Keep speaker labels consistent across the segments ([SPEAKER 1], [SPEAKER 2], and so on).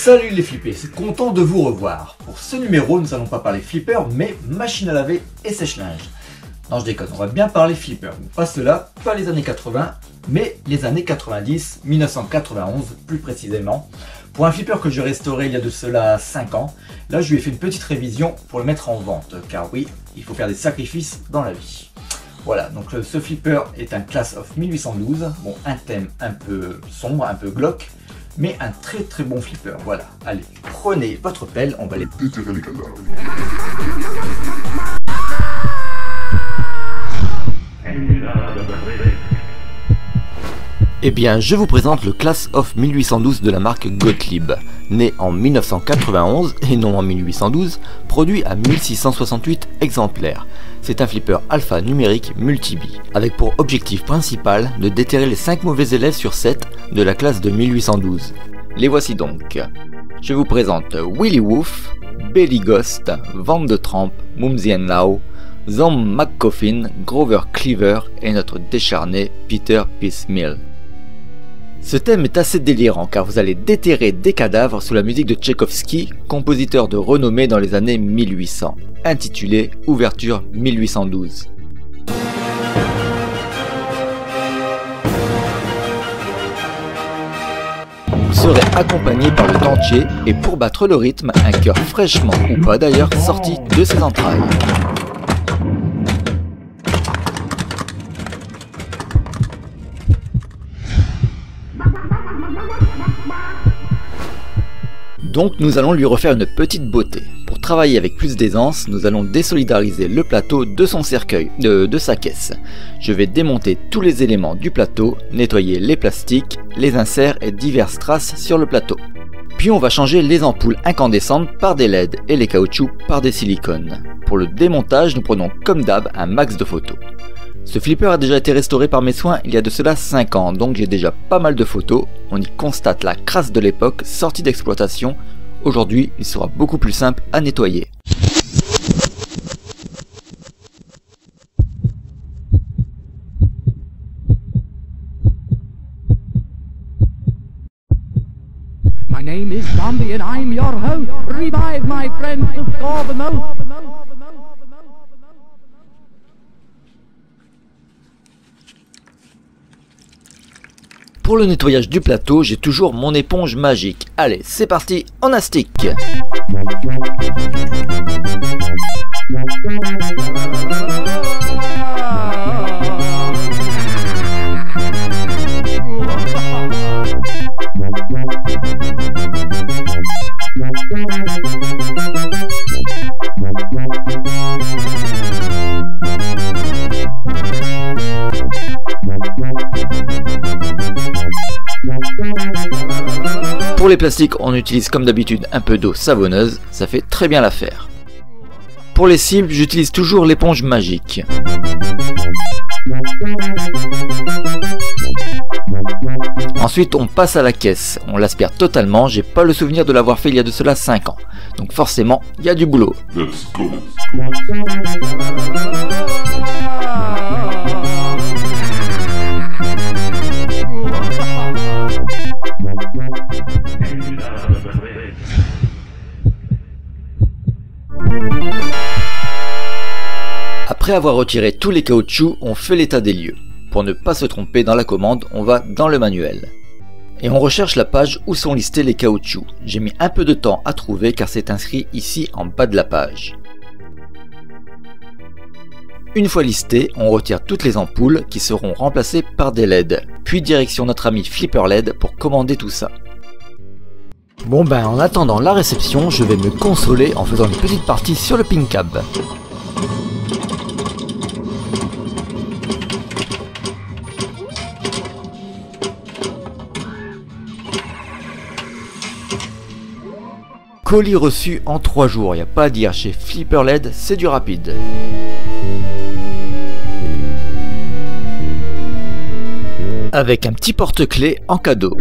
[SPEAKER 1] Salut les flippés, c'est content de vous revoir. Pour ce numéro, nous n'allons pas parler flipper, mais machine à laver et sèche-linge. Non, je déconne, on va bien parler flipper. Pas cela, pas les années 80, mais les années 90, 1991 plus précisément. Pour un flipper que j'ai restauré il y a de cela 5 ans, là je lui ai fait une petite révision pour le mettre en vente, car oui, il faut faire des sacrifices dans la vie. Voilà, donc ce flipper est un Class of 1812, bon, un thème un peu sombre, un peu glauque, mais un très bon flipper, voilà. Allez, prenez votre pelle, on va les déterrer les cadavres.
[SPEAKER 2] Eh bien, je vous présente le Class of 1812 de la marque Gottlieb. Né en 1991 et non en 1812, produit à 1668 exemplaires. C'est un flipper alpha numérique multi-bille, avec pour objectif principal de déterrer les 5 mauvais élèves sur 7 de la classe de 1812. Les voici donc. Je vous présente Willy Woof, Billy Ghost, Van de Tramp, Mumsy Lau, Zom McCoffin, Grover Cleaver et notre décharné Peter Piecemeal. Ce thème est assez délirant car vous allez déterrer des cadavres sous la musique de Tchaïkovski, compositeur de renommée dans les années 1800, intitulé Ouverture 1812. Vous serez accompagné par le dentier et pour battre le rythme, un cœur fraîchement ou pas d'ailleurs sorti de ses entrailles. Donc nous allons lui refaire une petite beauté. Pour travailler avec plus d'aisance, nous allons désolidariser le plateau de son cercueil, de sa caisse. Je vais démonter tous les éléments du plateau, nettoyer les plastiques, les inserts et diverses traces sur le plateau. Puis on va changer les ampoules incandescentes par des LED et les caoutchoucs par des silicones. Pour le démontage, nous prenons comme d'hab un max de photos. Ce flipper a déjà été restauré par mes soins il y a de cela 5 ans, donc j'ai déjà pas mal de photos. On y constate la crasse de l'époque sortie d'exploitation. Aujourd'hui, il sera beaucoup plus simple à nettoyer.
[SPEAKER 3] My name is Zombie and I'm your host. Revive my friends to score the most.
[SPEAKER 2] Pour le nettoyage du plateau, j'ai toujours mon éponge magique. Allez, c'est parti, on astique. Pour les plastiques, on utilise comme d'habitude un peu d'eau savonneuse, ça fait très bien l'affaire. Pour les cibles, j'utilise toujours l'éponge magique. Ensuite, on passe à la caisse, on l'aspire totalement, j'ai pas le souvenir de l'avoir fait il y a de cela 5 ans. Donc forcément, il y a du boulot.
[SPEAKER 4] Let's go.
[SPEAKER 2] Après avoir retiré tous les caoutchoucs, on fait l'état des lieux. Pour ne pas se tromper dans la commande, on va dans le manuel. Et on recherche la page où sont listés les caoutchoucs. J'ai mis un peu de temps à trouver car c'est inscrit ici en bas de la page. Une fois listé, on retire toutes les ampoules qui seront remplacées par des LED. Puis direction notre ami Flipper LED pour commander tout ça. Bon ben en attendant la réception, je vais me consoler en faisant une petite partie sur le PinCab. Colis reçu en 3 jours, y a pas à dire, chez Flipper LED, c'est du rapide. Avec un petit porte-clés en cadeau.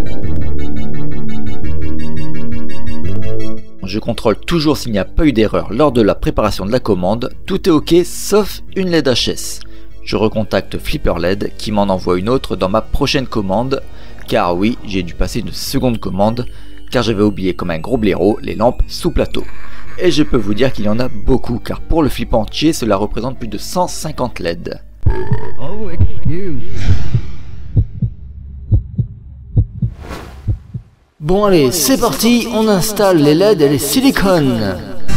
[SPEAKER 2] Je contrôle toujours s'il n'y a pas eu d'erreur lors de la préparation de la commande, tout est ok sauf une LED HS. Je recontacte Flipper LED qui m'en envoie une autre dans ma prochaine commande, car oui, j'ai dû passer une seconde commande, car j'avais oublié comme un gros blaireau les lampes sous plateau. Et je peux vous dire qu'il y en a beaucoup, car pour le flip entier, cela représente plus de 150 LED.
[SPEAKER 3] Oh, excuse.
[SPEAKER 2] Bon allez, c'est parti, on installe les LED et les silicones.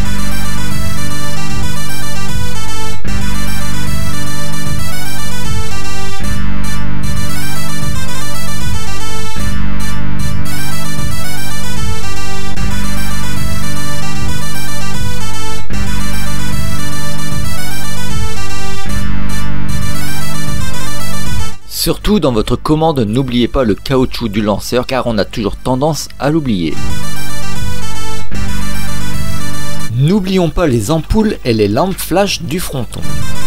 [SPEAKER 2] Surtout dans votre commande, n'oubliez pas le caoutchouc du lanceur car on a toujours tendance à l'oublier. N'oublions pas les ampoules et les lampes flash du fronton.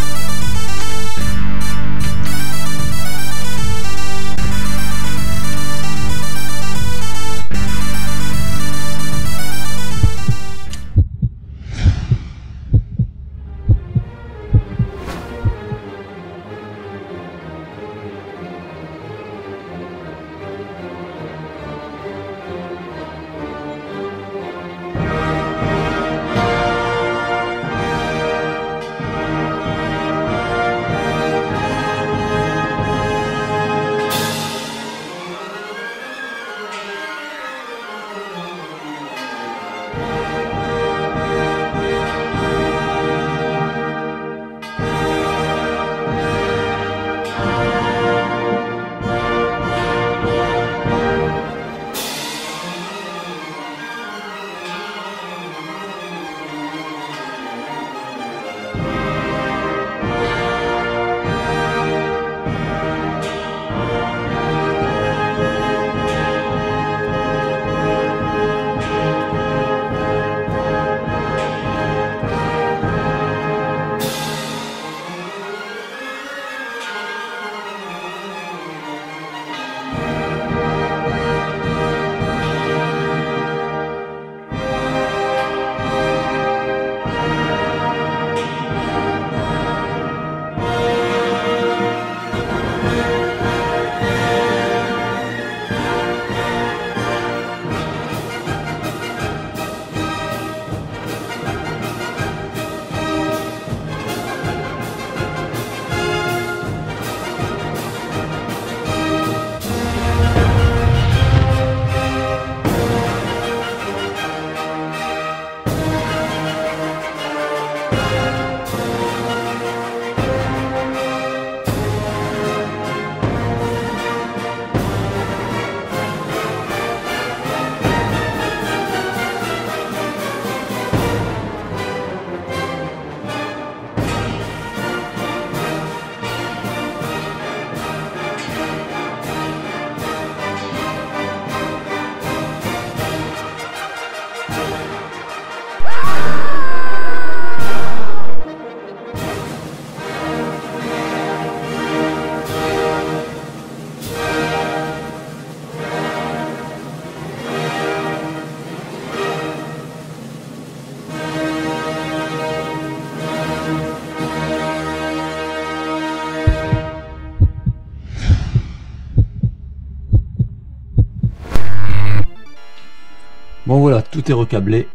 [SPEAKER 1] Bon voilà, tout est recablé.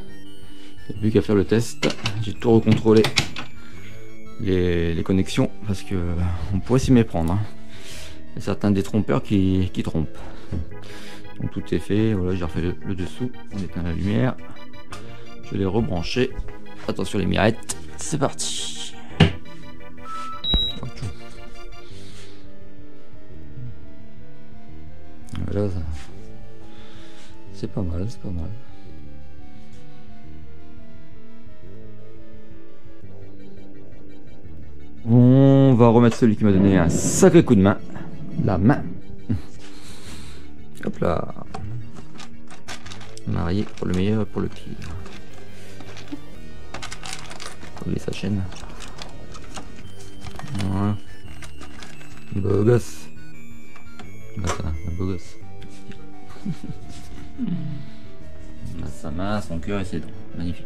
[SPEAKER 2] Il n'y a plus qu'à faire le test. J'ai tout recontrôlé les connexions parce que on pourrait s'y méprendre. Hein. Il y a certains détrompeurs qui trompent. Donc tout est fait. Voilà, j'ai refait le dessous. On éteint la lumière. Je l'ai rebranché. Attention les mirettes. C'est parti. Voilà, ça. C'est pas mal, c'est pas mal. On va remettre celui qui m'a donné un sacré coup de main. La main. Hop là. Marié pour le meilleur et pour le pire. Oubliez sa chaîne. Voilà. Beau gosse. Attends, un beau gosse. Sa main, son cœur et ses dents. Magnifique.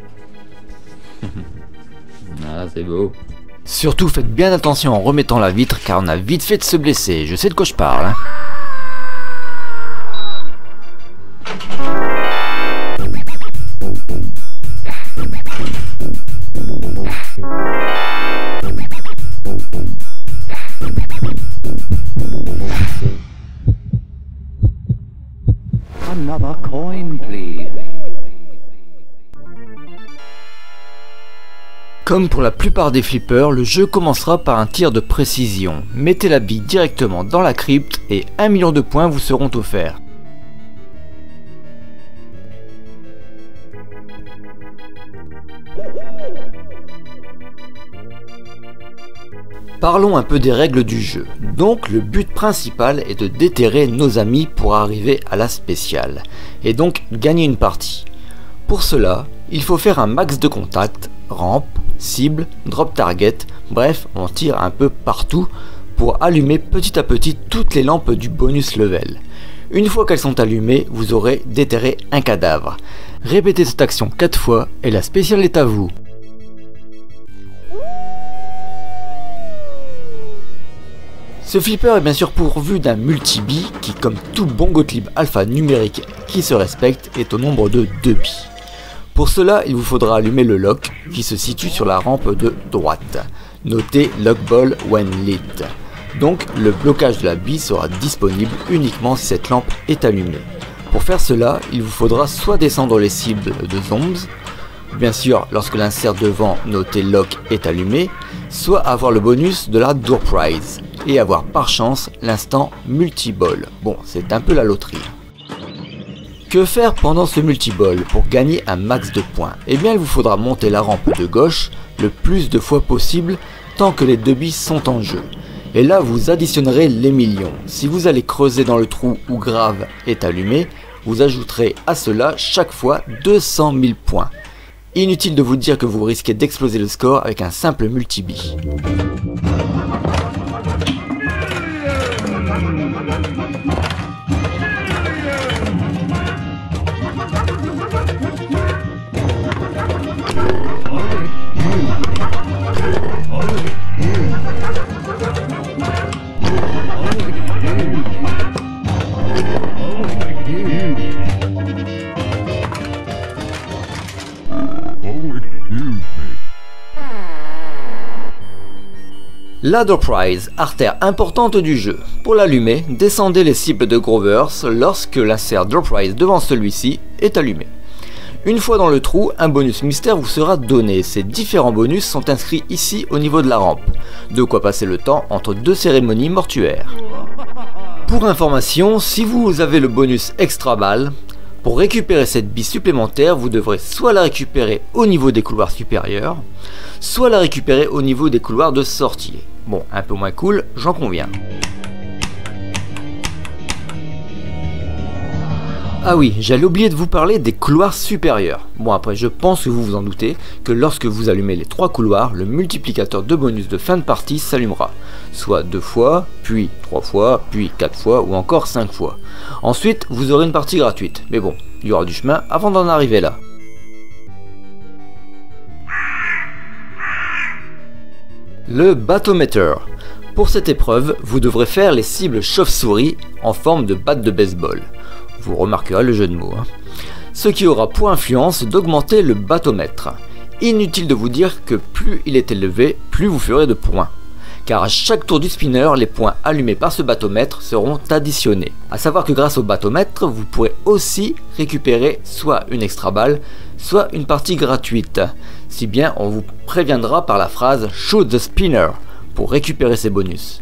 [SPEAKER 2] Ah, c'est beau. Surtout faites bien attention en remettant la vitre car on a vite fait de se blesser. Je sais de quoi je parle. Hein.
[SPEAKER 3] Another coin, please.
[SPEAKER 2] Comme pour la plupart des flippers, le jeu commencera par un tir de précision. Mettez la bille directement dans la crypte et 1 million de points vous seront offerts. Parlons un peu des règles du jeu. Donc le but principal est de déterrer nos amis pour arriver à la spéciale, et donc gagner une partie. Pour cela, il faut faire un max de contacts, rampe, cible, drop target, bref, on tire un peu partout pour allumer petit à petit toutes les lampes du bonus level. Une fois qu'elles sont allumées, vous aurez déterré un cadavre. Répétez cette action 4 fois et la spéciale est à vous. Ce flipper est bien sûr pourvu d'un multi-bille qui, comme tout bon Gottlieb alpha numérique qui se respecte, est au nombre de 2 billes. Pour cela, il vous faudra allumer le lock qui se situe sur la rampe de droite. Notez lock ball when lit. Donc le blocage de la bille sera disponible uniquement si cette lampe est allumée. Pour faire cela, il vous faudra soit descendre les cibles de zombies, bien sûr lorsque l'insert devant noté lock est allumé, soit avoir le bonus de la door prize et avoir par chance l'instant multi-ball. Bon, c'est un peu la loterie. Que faire pendant ce multi-ball pour gagner un max de points? Eh bien il vous faudra monter la rampe de gauche le plus de fois possible tant que les 2 billes sont en jeu. Et là vous additionnerez les millions. Si vous allez creuser dans le trou où grave est allumé, vous ajouterez à cela chaque fois 200 000 points. Inutile de vous dire que vous risquez d'exploser le score avec un simple multi-bille. La door prize, artère importante du jeu. Pour l'allumer, descendez les cibles de Grovers lorsque l'insert door prize devant celui-ci est allumé. Une fois dans le trou, un bonus mystère vous sera donné. Ces différents bonus sont inscrits ici au niveau de la rampe. De quoi passer le temps entre 2 cérémonies mortuaires. Pour information, si vous avez le bonus extra balle, pour récupérer cette bille supplémentaire, vous devrez soit la récupérer au niveau des couloirs supérieurs, soit la récupérer au niveau des couloirs de sortie. Bon, un peu moins cool, j'en conviens. Ah oui, j'allais oublier de vous parler des couloirs supérieurs. Bon après, je pense que vous vous en doutez, que lorsque vous allumez les 3 couloirs, le multiplicateur de bonus de fin de partie s'allumera. Soit 2 fois, puis 3 fois, puis 4 fois, ou encore 5 fois. Ensuite, vous aurez une partie gratuite. Mais bon, il y aura du chemin avant d'en arriver là. Le Batometer. Pour cette épreuve, vous devrez faire les cibles chauve-souris en forme de batte de baseball. Vous remarquerez le jeu de mots. Ce qui aura pour influence d'augmenter le batomètre. Inutile de vous dire que plus il est élevé, plus vous ferez de points. Car à chaque tour du spinner, les points allumés par ce batomètre seront additionnés. A savoir que grâce au batomètre, vous pourrez aussi récupérer soit une extra balle, soit une partie gratuite. Si bien on vous préviendra par la phrase Shoot the spinner pour récupérer ces bonus.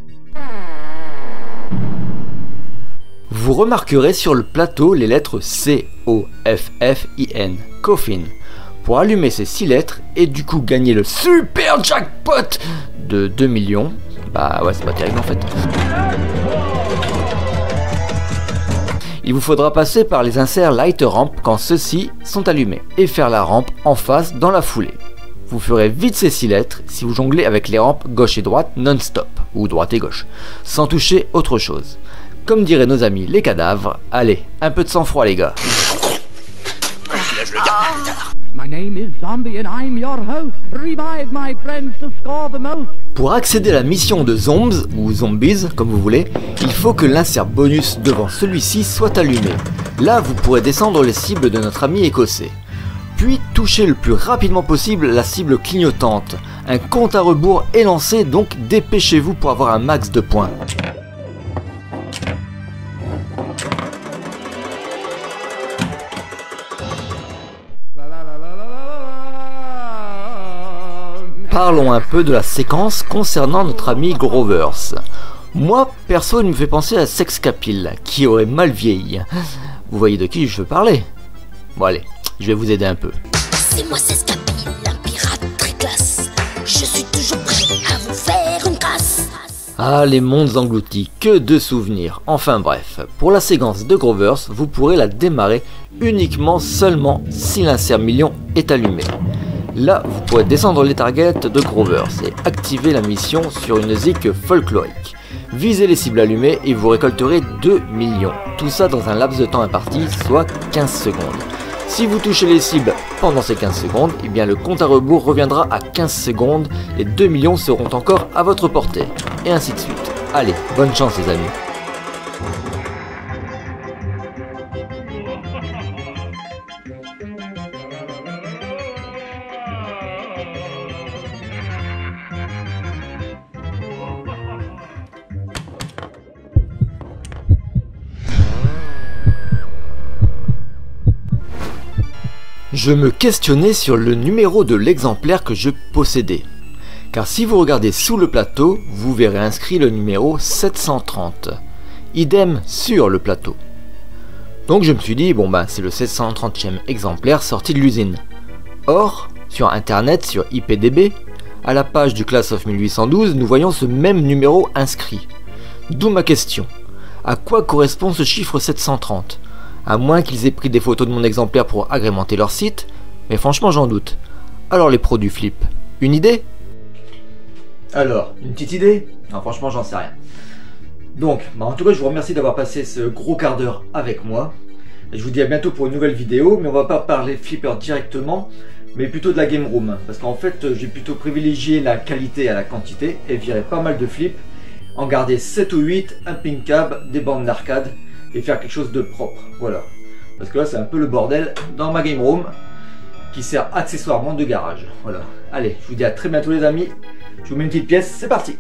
[SPEAKER 2] Vous remarquerez sur le plateau les lettres C-O-F-F-I-N, Coffin. Pour allumer ces 6 lettres et du coup gagner le super jackpot de 2 millions, bah ouais c'est pas terrible en fait. Il vous faudra passer par les inserts light ramp quand ceux-ci sont allumés et faire la rampe en face dans la foulée. Vous ferez vite ces 6 lettres si vous jonglez avec les rampes gauche et droite non-stop, ou droite et gauche, sans toucher autre chose. Comme diraient nos amis les cadavres, allez, un peu de sang-froid les gars.
[SPEAKER 3] My name is Zombie and I'm your host. Revive my friends to score the most.
[SPEAKER 2] Pour accéder à la mission de Zombies, ou Zombies comme vous voulez, il faut que l'insert bonus devant celui-ci soit allumé. Là vous pourrez descendre les cibles de notre ami écossais. puis touchez le plus rapidement possible la cible clignotante. Un compte à rebours est lancé, donc dépêchez-vous pour avoir un max de points. Parlons un peu de la séquence concernant notre ami Grovers. Moi, perso, il me fait penser à Sex Capil, qui aurait mal vieilli. Vous voyez de qui je veux parler? Bon allez, je vais vous aider un peu.
[SPEAKER 4] C'est moi Sex Capil, un pirate très classe. Je suis toujours prêt à vous faire une crasse.
[SPEAKER 2] Ah, les mondes engloutis, que de souvenirs. Enfin bref, pour la séquence de Grovers, vous pourrez la démarrer uniquement seulement si l'insert million est allumé. Là, vous pourrez descendre les targets de Grovers et activer la mission sur une zik folklorique. Visez les cibles allumées et vous récolterez 2 millions. Tout ça dans un laps de temps imparti, soit 15 secondes. Si vous touchez les cibles pendant ces 15 secondes, eh bien le compte à rebours reviendra à 15 secondes. Les 2 millions seront encore à votre portée. Et ainsi de suite. Allez, bonne chance les amis. Je me questionnais sur le numéro de l'exemplaire que je possédais. Car si vous regardez sous le plateau, vous verrez inscrit le numéro 730. Idem sur le plateau. Donc je me suis dit, bon bah c'est le 730e exemplaire sorti de l'usine. Or, sur internet, sur IPDB, à la page du Class of 1812, nous voyons ce même numéro inscrit. D'où ma question. À quoi correspond ce chiffre 730 ? À moins qu'ils aient pris des photos de mon exemplaire pour agrémenter leur site, mais franchement j'en doute. Alors les pros du flip, une idée?
[SPEAKER 1] Alors, une petite idée? Non, franchement j'en sais rien. Donc, en tout cas je vous remercie d'avoir passé ce gros quart d'heure avec moi. Et je vous dis à bientôt pour une nouvelle vidéo, mais on va pas parler flipper directement, mais plutôt de la game room. Parce qu'en fait j'ai plutôt privilégié la qualité à la quantité et viré pas mal de flips, en garder 7 ou 8, un pin cab, des bandes d'arcade, et faire quelque chose de propre, voilà. Parce que là c'est un peu le bordel dans ma game room qui sert accessoirement de garage, voilà. Allez, je vous dis à très bientôt les amis, je vous mets une petite pièce, c'est parti.